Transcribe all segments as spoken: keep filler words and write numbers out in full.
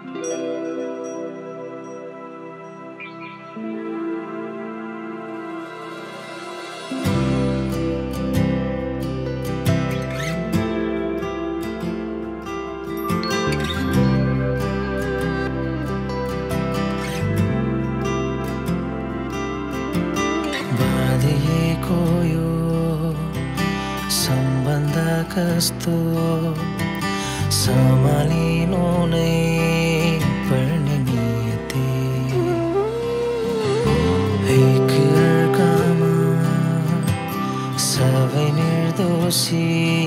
बाँधिएको यो सम्बन्ध कस्तो सम्हालिनु नै पर्ने नियति एक अर्कामा सबै निर्दोषी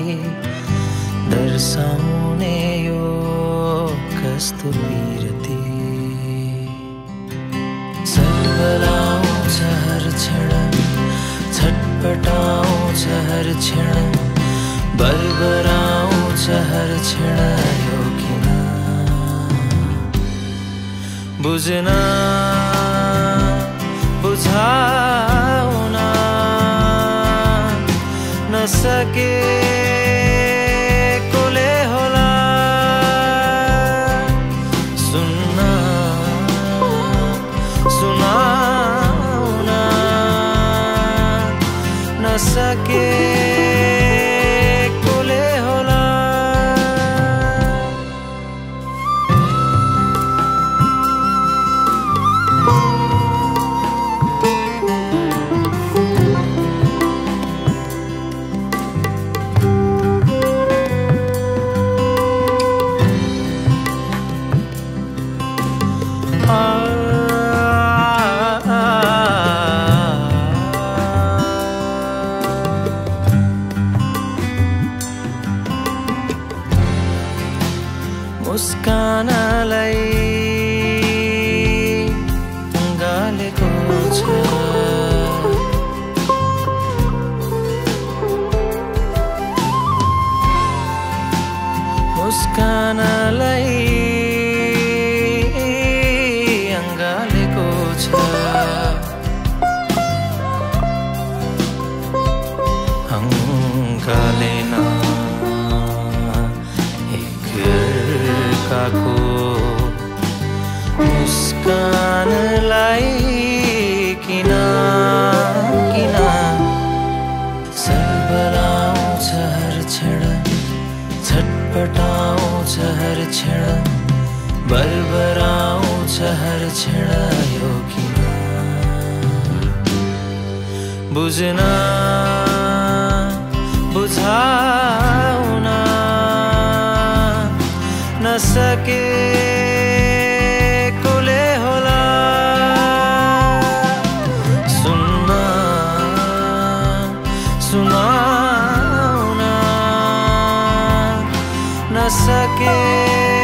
दर्शाउने यो कस्तो विरति सर्वलाउँछ हर क्षण छटपटाउँछ हर क्षण बरबराउँछ हर क्षण यो किन बुझ्न बुझाउन नसकेकोले होला सुन्न सुनाउन नसके मुस्कानलाई गालेको छ मुस्कानलाई अङ्गालेको छ अङ्गालेन को मुस्कानलाई किन किन सर्वलाउँछ हर क्षण छटपटाउँछ हर क्षण बरबराउँछ हर क्षण यो किन बुझ्न बुझाउन नसकेकोले होला सुन्न सुनाउन नसके